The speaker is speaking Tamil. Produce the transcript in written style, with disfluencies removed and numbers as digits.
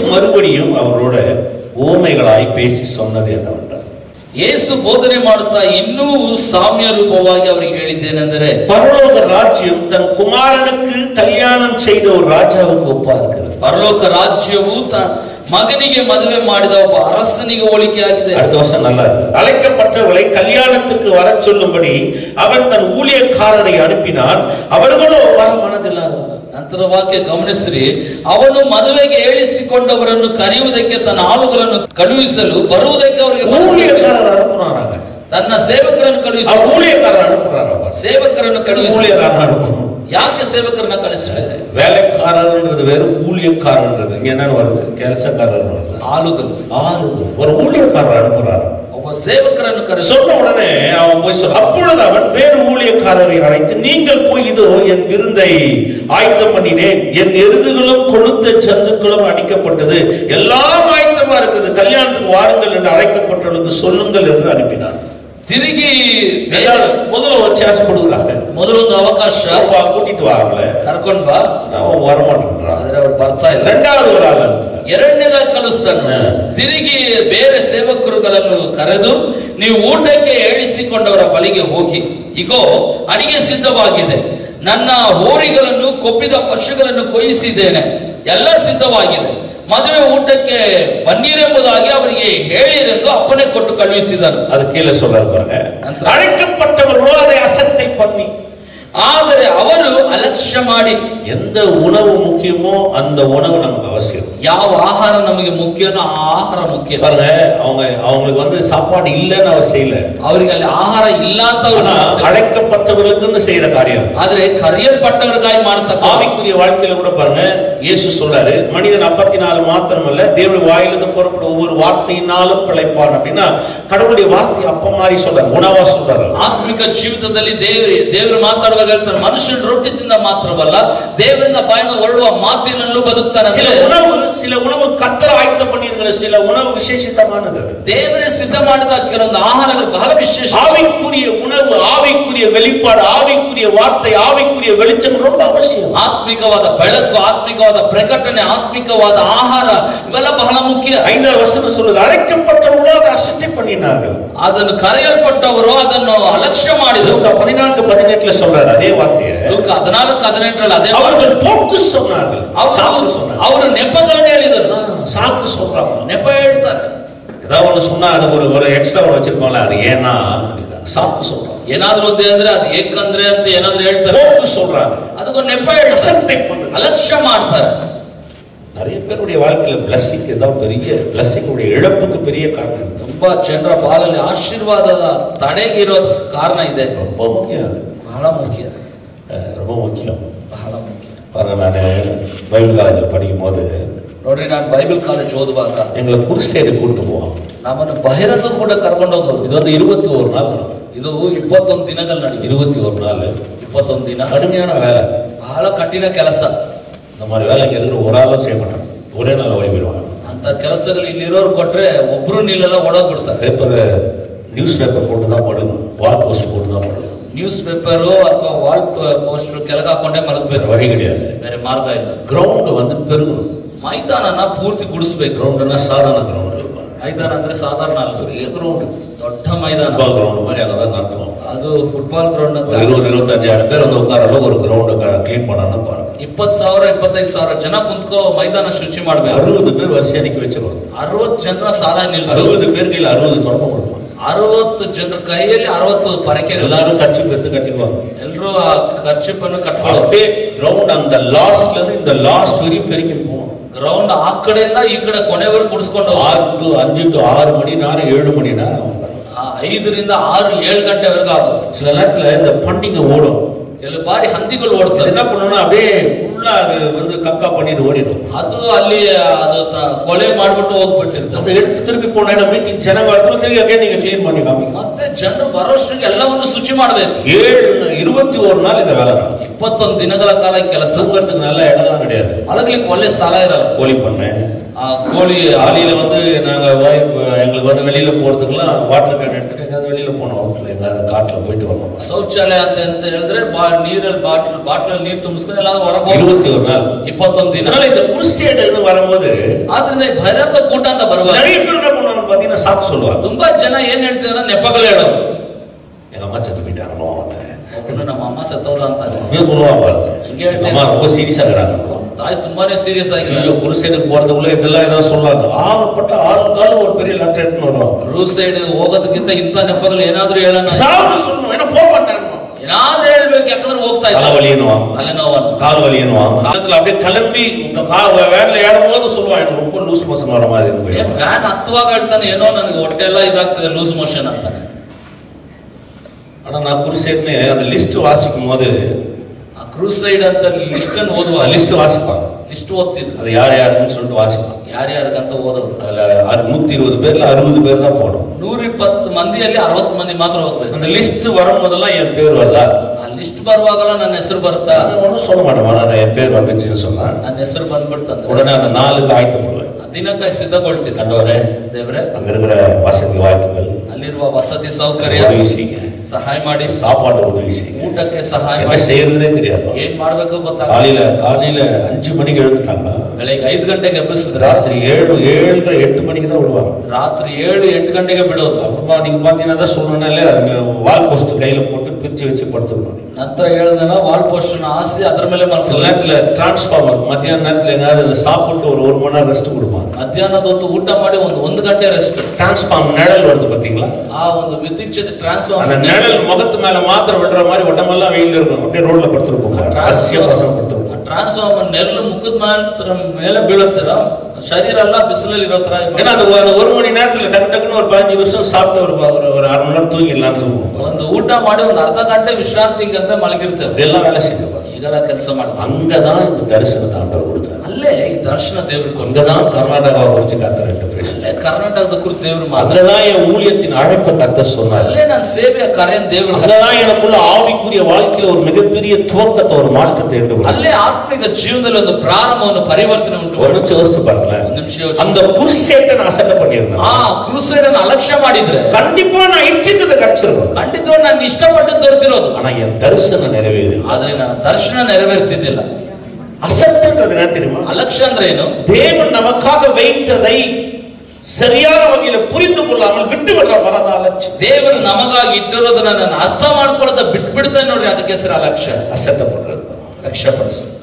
மறுபடியும் அவரோட ஓமைகளாய் பேசி சொன்னது என்னவென்றால், ಯೇಸು ಬೋಧನೆ ಮಾಡುತ್ತಾ ಇನ್ನೂ ಸಾಮ್ಯ ರೂಪವಾಗಿ ಅವರಿಗೆ ಹೇಳಿದ್ದೇನೆಂದರೆ, பரலோக ராஜ்யம் தன் குமாரனுக்கு கல்யாணம் செய்த ஒரு ராஜாவுக்கு ஒப்பா இருக்கிறது. ಪರಲೋಕ ರಾಜ್ಯವು மகனிಗೆ மதுವೆ ಮಾಡಿದ ಒಬ್ಬ அரசನಿಗೆ ಹೋಲಿಕೆ ಆಗಿದೆ. அடுத்த வருஷம் நல்லா இருக்கு. அழைக்கப்பட்டவர்களை கல்யாணத்துக்கு வர சொல்லும்படி அவன் தன் ஊழியக்காரரை அனுப்பினான், அவர்களோ வர மனதில்லாதவர்கள். ನಂತರ ವಾಕ್ಯ ಗಮನಿಸಿರಿ, ಅವನು ಮದುವೆಗೆ ಹೇಳಿಸಿಕೊಂಡವರನ್ನು ಕರೆಯುವುದಕ್ಕೆ ತನ್ನ ಆಳುಗಳನ್ನು ಕಳುಹಿಸಲು ಬರುವುದಕ್ಕೆ ಅವರಿಗೆ ஊழியக்காரர் அனுப்புறாங்க. ತನ್ನ ಸೇವಕರನ್ನು ಕಳುಹಿಸಿ ஊழியக்காரர் அனுப்புறாங்க. ಸೇವಕರನ್ನು ಕಳುಹಿಸಿ ஊழியக்காரன் அனுப்புறாங்க. ಯಾಕೆ ಸೇವಕರನ್ನ ಕಳಿಸಿದ್ದಾರೆ? வேலைக்காரர்ன்றது வேறு, ஊழியக்காரன்றது இங்க என்ன வருது? ಕೆಲಸக்காரர் வருது. ஆளுகள் ஒரு ஊழியக்காரர் அனுப்புறாரு. ಒಬ್ಬ ಸೇವಕರನ್ನು ಕರೆಸಿ சொன்ன உடனே அவன் போய் சொல்ல, அப்பொழுது அவன் வேறு ஊழியக்காரரை அழைத்து, நீங்கள் போய் இதோ என் விருந்தை ஆயத்தம் பண்ணினேன், என் எருதுகளும் கொழுத்த ஜந்துக்களும் அடிக்கப்பட்டது, எல்லாம் ஆயத்தமா இருக்குது, கல்யாணத்துக்கு வாருங்கள் என்று அழைக்கப்பட்டவர்களுக்கு சொல்லுங்கள் என்று அனுப்பினார். ತಿರುಗಿ முதல்ல ஒரு சான்ஸ் கொடுக்குறாங்க, ಮೊದಲೊಂದು ಅವಕಾಶ, கூட்டிட்டு வாங்கல, ಕರ್ಕೊಂಡ್ ಬಾ, அவன் வரமாட்டேன்றான். ಆದ್ರೆ ಅವ್ರು ಬರ್ತಾ ಇಲ್ಲ. ரெண்டாவது ஒரு ஆள் ಎರಡನೇದಾಗಿ ಕಳಿಸ್ತಾನೆ. ತಿರುಗಿ ಬೇರೆ ಸೇವಕರುಗಳನ್ನು ಕರೆದು, ನೀವು ಊಟಕ್ಕೆ ಹೇಳಿಸಿಕೊಂಡವರ ಬಳಿಗೆ ಹೋಗಿ, ಇಗೋ ಅಡಿಗೆ ಸಿದ್ಧವಾಗಿದೆ, ನನ್ನ ಹೋರಿಗಳನ್ನು ಕೊಬ್ಬಿದ ಪಶುಗಳನ್ನು ಕೊಯ್ಯಿಸಿದ್ದೇನೆ, ಎಲ್ಲ ಸಿದ್ಧವಾಗಿದೆ, ಮದುವೆ ಊಟಕ್ಕೆ ಬನ್ನಿರೆಂಬುದಾಗಿ ಅವರಿಗೆ ಹೇಳಿರೆಂದು ಅಪ್ಪಣೆ ಕೊಟ್ಟು ಕಳುಹಿಸಿದನು. அது கீழே சொல்றாங்க, அழைக்கப்பட்டவர்களோ அதை அசட்டை பண்ணி, ಆದರೆ ಅವರು ಅಲಕ್ಷ್ಯ ಮಾಡಿ, எந்த உணவு முக்கியமோ அந்த உணவு நமக்கு அவசியம். ಯಾವ ಆಹಾರ ನಮಗೆ ಮುಖ್ಯನೋ ಆ ಆಹಾರ ಮುಖ್ಯ. பாருங்க, அவங்களுக்கு சாப்பாடு இல்லைன்னு அவர் செய்யல, ಅವರಿಗೆ ಅಲ್ಲಿ ಆಹಾರ ಇಲ್ಲ ಅಂತ அழைக்கப்பட்டவர்களுக்கு செய்யற காரியம். ಆದ್ರೆ ಕರೆಯಲ್ಪಟ್ಟವರಿಗಾಗಿ ಮಾಡತಕ್ಕ ஆவிக்குரிய வாழ்க்கையில கூட பாருங்க, இயேசு சொல்றாரு, மனிதன் அப்பத்தினால் மாத்திரமல்ல தேவனுடைய வாயிலிருந்து புறப்படும் ஒவ்வொரு வார்த்தையினாலும் பிழைப்பான் அப்படின்னா, கடவுளுடைய வார்த்தை அப்ப மாதிரி சொல்றாரு, உணவா சொல்றாரு. ಆತ್ಮಿಕ ಜೀವಿತದಲ್ಲಿ ದೇವರು ಮಾತಾಡುವಾಗ ಹೇಳ್ತಾರೆ, ಮನುಷ್ಯನ ರೊಟ್ಟಿಯಿಂದ ಮಾತ್ರವಲ್ಲ ದೇವರಿಂದ ಬಾಯಿಂದ ಹೊರಡುವ ಮಾತಿನಲ್ಲೂ ಬದುಕ್ತಾರೆ. சில உணவு கர்த்தர் ஆயத்தம் பண்ணியிருக்கிற சில உணவு விசேஷித்தமானது, ದೇವರೇ ಸಿದ್ಧ ಮಾಡಿದ ಕೆಲವೊಂದು ಆಹಾರಗಳು ಬಹಳ ವಿಶೇಷ. ஆவிக்குரிய உணவு, ஆவிக்குரிய வெளிப்பாடு, ஆவிக்குரிய வார்த்தை, ஆவிக்குரிய வெளிச்சம் ரொம்ப அவசியம். ಆತ್ಮಿಕವಾದ ಬೆಳಕು, ಆತ್ಮಿಕವಾದ ಪ್ರಕಟಣೆ, ಆತ್ಮಿಕವಾದ ಆಹಾರ ಇವೆಲ್ಲ ಬಹಳ ಮುಖ್ಯ. 5ನೇ ವಚನ சொல்லுது, அழைக்கப்பட்டவர்களோ அதை அசட்டை பண்ணினார்கள், ಅದನ್ನು ಕರೆಯಲ್ಪಟ್ಟವರು ಅದನ್ನು ಅಲಕ್ಷ್ಯ ಮಾಡಿದರು. 14:18 சொல்றாரு அதே வார்த்தையை. 14:18 ಅದೇ அவர்கள் போக்கு சொன்னார்கள், ಅವರು ನೆಪಗಳನ್ನು ಹೇಳಿದರು. சாக்கு சொல்றாங்க, ನೆಪ ಹೇಳ್ತಾರೆ. ஏதாவது ஒண்ணு சொன்னா அது ஒரு எக்ஸ்ட்ரா வச்சிருப்பாங்களே, அது ஏன்னா சாக்கு சொல்றாங்க. ಏನಾದ್ರೂ ಒಂದು ಅಂದ್ರೆ ಅದು ಏಕಂದ್ರೆ ಅಂತ ಏನಾದ್ರೂ ಹೇಳ್ತಾರೆ, போக்கு சொல்றாங்க, ಅದಕ್ಕೊಂದು ನೆಪ ಹೇಳ್ತಾರೆ, ಅಲಕ್ಷ್ಯ ಮಾಡ್ತಾರೆ. நிறைய பேருடைய வாழ்க்கையில பிளஸிங் ஏதாவது பெரிய பிளஸிங்குடைய இழப்புக்கு பெரிய காரணம். ತುಂಬಾ ಜನರ ಪಾಲನೆ ಆಶೀರ್ವಾದದ ತಡೆಗಿರೋದ ಕಾರಣ ಇದೆ. ரொம்ப முக்கியம், அது ಬಹಳ ಮುಖ್ಯ, ரொம்ப முக்கியம், ಬಹಳ ಮುಖ್ಯ. பாருங்க, நான் பைபிள் காலேஜில் படிக்கும் போது ನೋಡ್ರಿ, ನಾನು ಬೈಬಲ್ ಕಾಲೇಜ್ ಓದುವಾಗ எங்களை குருசேடு கூட்டு போவோம். ನಮ್ಮನ್ನು ಬಹಿರಂಗ ಕೂಡ ಕರ್ಕೊಂಡು ಹೋಗೋದು. இது 21 நாள் நடக்கும். ಇದು 21 ದಿನಗಳು ನಡೆಯುತ್ತೆ. 21 நாள் 21 ದಿನ கடுமையான வேலை, ಬಹಳ ಕಠಿಣ ಕೆಲಸ. இந்த மாதிரி வேலைக்கு இருக்கிற ஒரு ஆளும் செய்ய மாட்டாங்க, ஒரே நாள் ஓடிவிடுவாங்க. ಅಂತ ಕೆಲಸಗಳು ಇಲ್ಲಿರೋರು ಕೊಟ್ರೆ ಒಬ್ರು ನೀಲೆಲ್ಲ ಓಡೋಗ್ಬಿಡ್ತಾರೆ. பேப்பர், நியூஸ் பேப்பர் போட்டு தான் போடணும், வால் போஸ்ட் போட்டு தான் போடணும். ನ್ಯೂಸ್ ಪೇಪರು ಅಥವಾ ವಾಲ್ ಪೋಸ್ಟರ್ ಕೆಳಗೆ ಹಾಕೊಂಡೇ ಮಲಗಬೇಕು, வழி கிடையாது, ಬೇರೆ ಮಾರ್ಗ ಇಲ್ಲ. கிரவுண்ட் பெருகணும், ಮೈದಾನನ ಪೂರ್ತಿ ಗುಡಿಸ್ಬೇಕು. கிரவுண்ட்னா சாதாரண கிரவுண்ட், ಮೈದಾನ ಅಂದ್ರೆ ಸಾಧಾರಣ ಅಲ್ಲ, பெரிய கிரவுண்ட், ದೊಡ್ಡ ಮೈದಾನ, ஃபுட்பால் கிரவுண்ட் மாதிரி அங்கதான் நடத்துவோம். ಅದು ಫುಟ್ಬಾಲ್ ಗ್ರೌಂಡ್ ಅಂತ 20-25 பேர் வந்து உட்கார அளவு ஒரு கிரவுண்ட் கிளீன் பண்ணணும் பாருங்க. 20,000-25,000 ಜನ ಕುಂತ್ಕೋ ಮೈದಾನ ಶುಚಿ ಮಾಡ್ಬೇಕು. 60 பேர் வரிசையா நிக்க வச்சிருவாங்க. 60 ಜನರ ಸಾಲ ನಿಲ್ಸು. 60 பேர் கையில 60 தொடர்பு கொடுப்பாங்க. 60 ಜನರ ಕೈಯಲ್ಲಿ 60 ಪರಕೆ. எல்லாரும் கட்சி பெற்று கட்டிடுவாங்க. ಎಲ್ಲರೂ ಆ ಖರ್ಚಿಪನ್ನು ಕಟ್ಕೊಳ್ಳೋ. அப்படியே கிரவுண்ட் அந்த லாஸ்ட்ல இருந்து இந்த லாஸ்ட் வரைக்கும் பெருக்கி போகணும். ಗ್ರೌಂಡ್ ಆ ಕಡೆಯಿಂದ ಈ ಕಡೆ ಕೊನೆವರೆಗೂ ಗುಡಿಸ್ಕೊಂಡು 5 to 6 மணி நேரம் 7 மணி நேரம் ஆகும். 5 ರಿಂದ 6-7 ಗಂಟೆವರೆಗೂ ಆಗುತ್ತೆ. சில நேரத்துல இந்த பண்டிகை ஓடும், ಎಲ್ಲ ಬಾರಿ ಹಂದಿಗಳು ಓಡ್ತಾರೆ. என்ன பண்ணணும்னா அப்படியே ஃபுல்லா அது வந்து கக்கா பண்ணிட்டு ஓடிடும். ಅದು ಅಲ್ಲಿ ಅದು ಕೊಲೆ ಮಾಡ್ಬಿಟ್ಟು ಹೋಗ್ಬಿಟ್ಟಿರ್ತದೆ. அதை எடுத்து திருப்பி போன மீட்டிங் ஜனங்க வரணும், திருப்பி அங்கே நீங்க கிளீன் பண்ணி காமிங்க. ಮತ್ತೆ ಜನರು ಬರೋಷ್ಟಿಗೆ ಎಲ್ಲವನ್ನು ಶುಚಿ ಮಾಡಬೇಕು. 21 நாள் இந்த வேலை நடக்கும். 21 ದಿನಗಳ ಕಾಲ ಕೆಲಸ. தூங்குறதுக்கு நல்ல இடம்லாம் கிடையாது, மலங்களுக்கு ஒல்லே ಸ್ಥಳ ಇರಲ್ಲ. கோழி பண்ணை, கோழி ஆலையில வந்து நாங்க எங்களுக்கு வந்து வெளியில போறதுக்குலாம் வாட்டர் கேன் எடுத்துட்டு எங்கேயாவது வெளியில போனோம். எங்காவது காட்டுல போயிட்டு வரணும். ಶೌಚಾಲಯ ಅಂತ ಹೇಳಿದ್ರೆ ನೀರಲ್ಲಿ ಬಾಟ್ಲಲ್ಲಿ ನೀರು ತುಂಬಿಸ್ಕೊಂಡು ಎಲ್ಲ ಹೊರಗೆ 21 நாள் 21 ದಿನ. இந்த குருசேடுன்னு வரும்போது ಆದ್ರಿಂದ ಭರತ ಕೂಟ ಅಂತ ಬರುವಾಗ நிறைய பேர் என்ன பண்ணுவாங்க பாத்தீங்கன்னா சாக்கு சொல்லுவாங்க. ತುಂಬಾ ಜನ ಏನ್ ಹೇಳ್ತಿದಾರೆ ನೆಪಗಳು ಹೇಳೋರು. எங்க அம்மா செத்து போயிட்டாங்க ನಮ್ಮ ಅಮ್ಮ ಸತ್ತೋದ್ರು ಅಂತಾರೆ. சொல்லுவாங்க பாருங்க. அம்மா ரொம்ப சீரியஸா இருக்கிறாங்க. ತಾಯಿ ತುಂಬಾನೇ ಸೀರಿಯಸ್ ಆಗಿಲ್ಲ. குருசேடுக்கு போறதுக்குள்ள இதெல்லாம் ஏதோ சொல்றாங்க. ஆகப்பட்ட ஆளுக்கால ஒரு பெரிய லெட்டர் எடுத்து வருவாங்க. ಕ್ರೂಸೈಡ್ ಹೋಗೋದಕ್ಕಿಂತ ಇಂಥ ನೆಪಗಳು ಏನಾದ್ರೂ ಹೇಳೋಣ. சொல்லணும் ஏன்னா போக மாட்டாங்க. ಏನಾದ್ರೂ ಹೇಳ್ಬೇಕು, ಯಾಕಂದ್ರೆ ಹೋಗ್ತಾ ಇದ್ದಾರೆ. தலைநோವನ್ನು கால் வலியனுவாங்க. அதுல அப்படியே கிளம்பி வேன்ல ஏறும்போது சொல்லுவாங்க எனக்கு ரொம்ப லூஸ் மோஷன் வர மாதிரி இருக்கு. ವ್ಯಾನ್ ಹತ್ತುವಾಗ ಹೇಳ್ತಾನೆ ಏನೋ ನನಗೆ ಹೊಟ್ಟೆ ಎಲ್ಲ ಇದಾಗ್ತದೆ, ಲೂಸ್ ಮೋಷನ್ ಅಂತಾನೆ. ஆனா நான் குருசேட்னு அந்த லிஸ்ட் வாசிக்கும் போது ಆ ಕ್ರೂಸೈಡ್ ಅಂತ ಲಿಸ್ಟ್ ಅನ್ನು ಓದುವ லிஸ்ட் வாசிப்பாங்க. ಲಿಸ್ಟ್ ಓದ್ತಿದ್ರು. அது யார் யாருன்னு சொல்லிட்டு வாசிப்பாங்க. ಯಾರ್ಯಾರಿಗಂತ ಓದೋರು. அதுல 120 பேர்ல 60 பேர் தான் போடும். 120 ಮಂದಿಯಲ್ಲಿ 60 ಮಂದಿ ಮಾತ್ರ ಹೋಗ್ತಾರೆ. அந்த லிஸ்ட் வரும்போதெல்லாம் என் பேர் வருதா? ಆ ಲಿಸ್ಟ್ ಬರುವಾಗಲ್ಲ ನನ್ನ ಹೆಸರು ಬರುತ್ತಾ? ஒன்றும் சொல்ல மாட்டேன். அதை என் பேர் வந்துச்சுன்னு சொன்னா ನನ್ನ ಹೆಸರು ಬಂದ್ಬಿಡ್ತಂತ உடனே அந்த 4க்கு ஆயத்தப்படுவேன். ದಿನಕ್ಕೆ ಸಿದ್ಧಗೊಳ್ತಿದ್ದೆ. கண்டவரே ದೇವ್ರೆ, அங்க இருக்கிற வசதி வாய்ப்புகள், ಅಲ್ಲಿರುವ ವಸತಿ ಸೌಕರ್ಯ உதவி செய்யுங்க, ಸಹಾಯ ಮಾಡಿ, சாப்பாடு உதவி செய்யுங்க. ಊಟಕ್ಕೆ ಸಹಾಯ என்ன ಮಾಡಿ. செய்யறதுனே தெரியாது. ಏನ್ ಮಾಡ್ಬೇಕು ಗೊತ್ತಾಗಲ್ಲ. காலையில 5 மணிக்கு எழுந்துட்டாங்க. ಬೆಳಿಗ್ಗೆ 5 ಗಂಟೆಗೆ ಎಬ್ಬಿಸಿದ್ರೆ ராத்திரி 7 8 மணிக்கு தான் விடுவாங்க. ರಾತ್ರಿ 7-8 ಗಂಟೆಗೆ ಬಿಡೋದು. அப்புறமா நீங்க பாத்தீங்கன்னா தான் சொல்லணும்னாலே வால் போஸ்ட் கையில போட்டு பிரிச்சு வச்சு படுத்துக்கணும். ನಂತರ 7 ದಿನ ವಾಲ್ ಪೋಸ್ಟ್ ಹಾಸಿ ಅದರ ಮೇಲೆ சில நேரத்துல டிரான்ஸ்ஃபார்மர் மத்தியான நேரத்துல எங்காவது சாப்பிட்டு ஒரு 1 மணி நேரம் ரெஸ்ட் கொடுப்பாங்க. ಮಧ್ಯಾಹ್ನದ ಹೊತ್ತು ಊಟ ಮಾಡಿ ಒಂದು ಗಂಟೆ ರೆಸ್ಟ್. டிரான்ஸ்ஃபார்மர் நிழல் வருது பாத்தீங்களா? ಆ ಒಂದು ವಿದ್ಯುತ್ ಟ್ರಾನ್ಸ್ಫಾರ್ಮರ್ அந்த நிழல் முகத்து மேல மாத்திரம் விடுற மாதிரி உடம்பெல்லாம் வெயில் இருக்கும். அப்படியே ரோட்ல படுத்துருப்போம். ரகசிய வாசம் படுத்துருப்போம். ಟ್ರಾನ್ಸ್ಫಾರ್ಮರ್ ನೆರಳು ಮುಖದ ಮೇಲೆ ಬೀಳುತ್ತೀರ, ಶರೀರ ಎಲ್ಲ ಬಿಸಿಲಲ್ಲಿ ಇರೋ ತರ. ஏன்னா அந்த 1 மணி நேரத்துல டக்கு டக்குன்னு ஒரு 15 நிமிஷம் சாப்பிட்டு ஒரு 1/2 மணி நேரம் தூங்கிடலாம் தூங்குவோம். ಒಂದು ಊಟ ಮಾಡಿ ಒಂದು ಅರ್ಧ ಗಂಟೆ ವಿಶ್ರಾಂತಿಗಂತ ಮಲಗಿರ್ತೇವೆ. இதெல்லாம் வேலை செய்யணும். ಈಗೆಲ್ಲ ಕೆಲಸ ಮಾಡ್ತಾರೆ. அங்கதான் இந்த தரிசனத்தை ஆண்டவர் கொடுத்தார். ಅಲ್ಲೇ ಈ ದರ್ಶನ ದೇವರು அங்கதான் கர்நாடகா குறித்து கர்த்தர் என்று பேசினார். ಅಲ್ಲೇ ಕರ್ನಾಟಕದ ಕುರಿತು ದೇವರು அங்கதான் என் ஊழியத்தின் அழைப்பை கர்த்தர் சொன்னார். ಅಲ್ಲೇ ನನ್ನ ಸೇವೆಯ ಕಾರ್ಯವನ್ನು ದೇವರು. அங்கதான் எனக்குள்ள ஆவிக்குரிய வாழ்க்கையில ஒரு மிகப்பெரிய துவக்கத்தை, ஒரு மாற்றத்தை உண்டு. ಅಲ್ಲೇ ಆತ್ಮಿಕ ಜೀವನದಲ್ಲಿ ಒಂದು ಪ್ರಾರಂಭವನ್ನು ಪರಿವರ್ತನೆ ಉಂಟು. ஒரு நிமிஷம் யோசிச்சு பாருங்களேன். அந்த குருசேட்டை நான் அசட்டை பண்ணியிருந்தேன். ಕ್ರೂಸೈಡ್ ಅನ್ನು ಅಲಕ್ಷ್ಯ ಮಾಡಿದ್ರೆ கண்டிப்பா நான் இಚ್ಛಿத்ததை கிடைச்சிருக்கும். ಖಂಡಿತವಾಗಿ ನಾನು ಇಷ್ಟಪಟ್ಟದ್ದು ದೊರೆತಿರೋದು. ஆனா என் தரிசனம் நிறைவேறு. ಆದ್ರೆ ನನ್ನ ದರ್ಶನ ನೆರವೇರ್ತಿದ್ದಿಲ್ಲ. அசட்டுன்றது என்ன தெரியுமா? ಅಲಕ್ಷ್ಯ ಅಂದ್ರೆ ಏನು? தேவன் நமக்காக வைத்ததை சரியான வகையில புரிந்து கொள்ளாமல் விட்டு விடுற மರದ அலட்சியம். ದೇವರು ನಮಗಾಗಿ ಇಟ್ಟಿರೋದನ್ನ ನಾನು ಅರ್ಥ ಮಾಡ್ಕೊಳ್ಳೋದ ಬಿಟ್ಬಿಡ್ತೇನೆ ನೋಡ್ರಿ, ಅದಕ್ಕೆ ಹೆಸರು ಅಲಕ್ಷ್ಯ. அசட்டப்படுறது, ಲಕ್ಷ್ಯ ಪಡಿಸು.